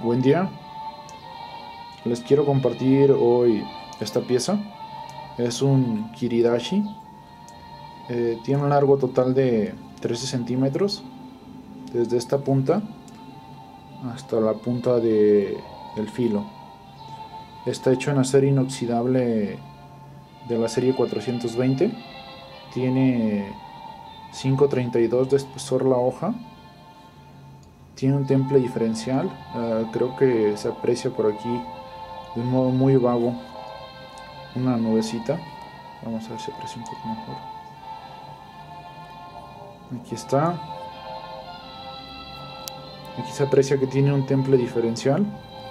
Buen día, les quiero compartir hoy esta pieza. Es un kiridashi. Tiene un largo total de 13 centímetros desde esta punta hasta la punta del filo. Está hecho en acero inoxidable de la serie 420. Tiene 5.32 de espesor la hoja. Tiene un temple diferencial. Creo que se aprecia por aquí de un modo muy vago una nubecita. Vamos a ver si aprecia un poco mejor. Aquí está. Aquí se aprecia que tiene un temple diferencial.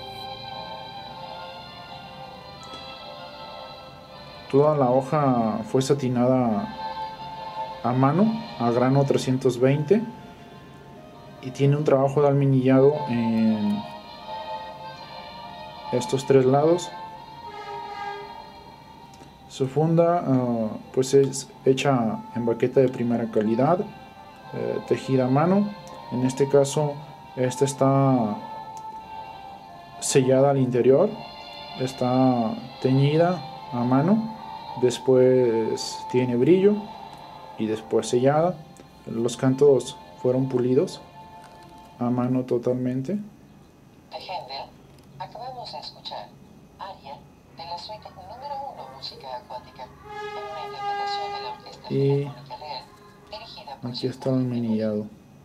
Toda la hoja fue satinada a mano, a grano 320, y tiene un trabajo de almidillado en estos tres lados. Su funda pues es hecha en baqueta de primera calidad, tejida a mano. En este caso esta está sellada al interior, está teñida a mano, después tiene brillo y después sellada. Los cantos fueron pulidos a mano totalmente. De Händel, acabamos de escuchar Aria de la suite número 1 música acuática en una interpretación de la Orquesta Filarmónica Real dirigida por Aquí está el almenillado.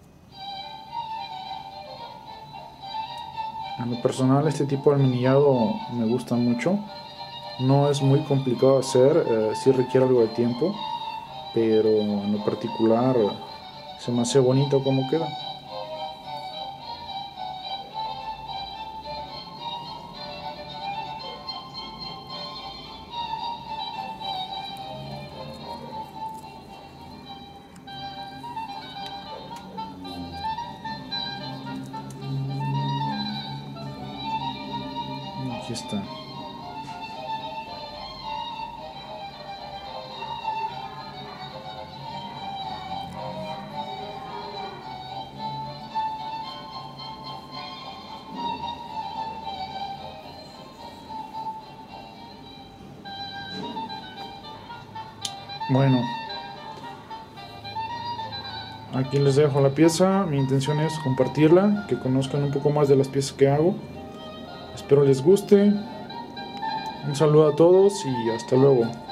En lo personal, este tipo de almenillado me gusta mucho. No es muy complicado de hacer, sí requiere algo de tiempo, pero en lo particular se me hace bonito como queda. Aquí está. Bueno, aquí les dejo la pieza. Mi intención es compartirla, que conozcan un poco más de las piezas que hago. Espero les guste. Un saludo a todos y hasta luego.